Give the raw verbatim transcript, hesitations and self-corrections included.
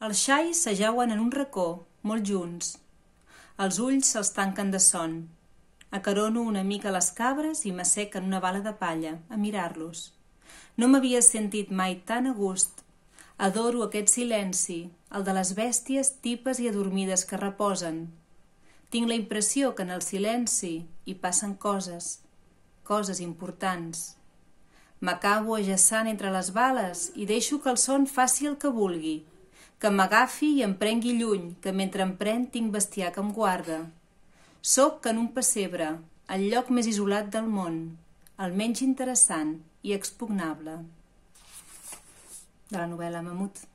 Els xais s'ajauen en un racó, molt junts. Els ulls se'ls tanquen de son. Acarono una mica les cabres i m'assec en una bala de palla, a mirar-los. No m'havia sentit mai tan a gust. Adoro aquest silenci, el de les bèsties tipes i adormides que reposen. Tinc la impressió que en el silenci hi passen coses, coses importants. M'acabo ajaçant entre les bales i deixo que el son faci el que vulgui, que m'agafi i em prengui lluny, que mentre em pren tinc bestiar que em guarda. Soc en un pessebre, el lloc més isolat del món, el menys interessant i expugnable. De la novel·la Mamut.